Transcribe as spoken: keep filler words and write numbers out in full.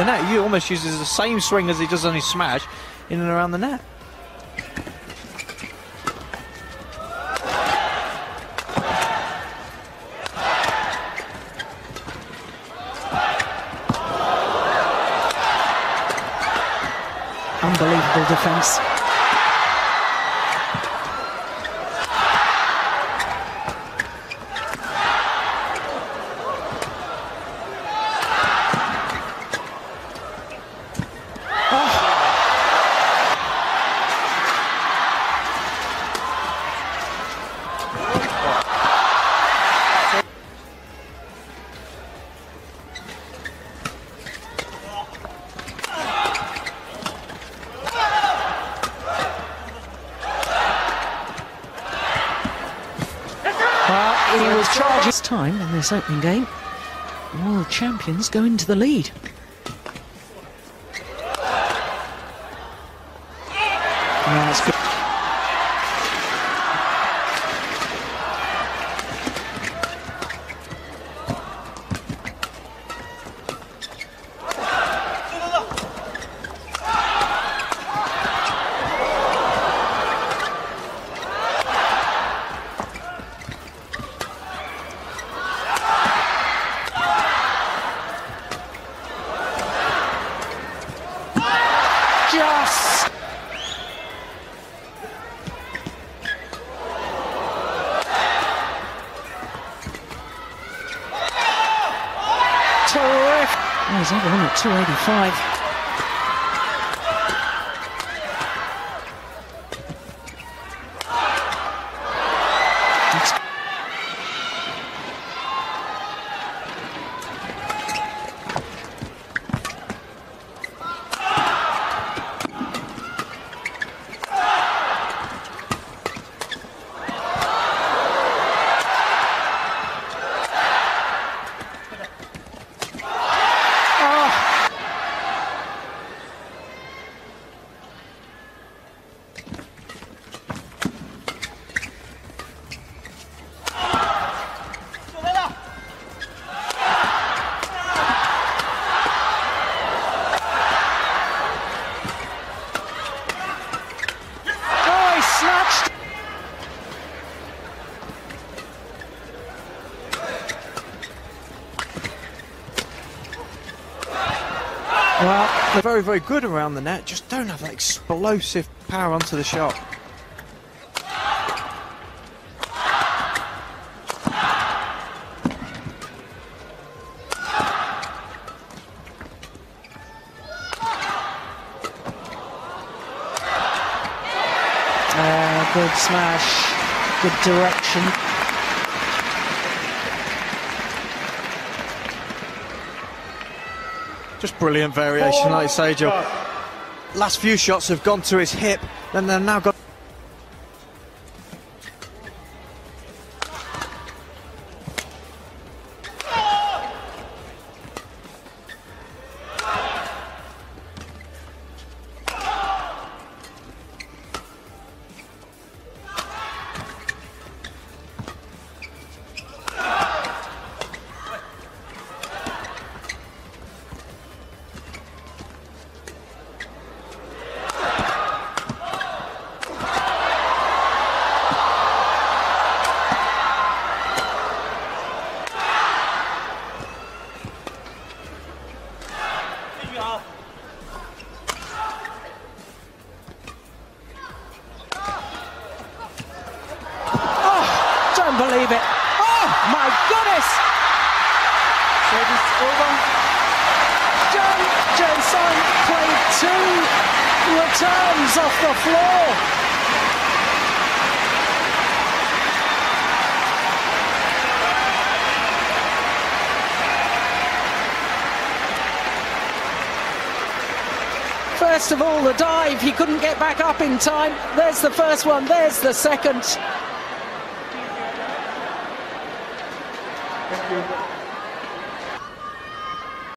the net. He almost uses the same swing as he does on his smash in and around the net. Unbelievable defence. He was charged this time in this opening game. World champions go into the lead. Oh, that's good. Just terrific. Oh, he's over on at two eighty-five. Snatched. Well, they're very, very good around the net, just don't have that explosive power onto the shot. Uh, good smash, good direction. Just brilliant variation, like you say, Joe. Last few shots have gone to his hip, then they've now got... Believe it. Oh my goodness! Service over. Jung Jae-sung played two returns off the floor. First of all, the dive, he couldn't get back up in time. There's the first one, there's the second. Thank you.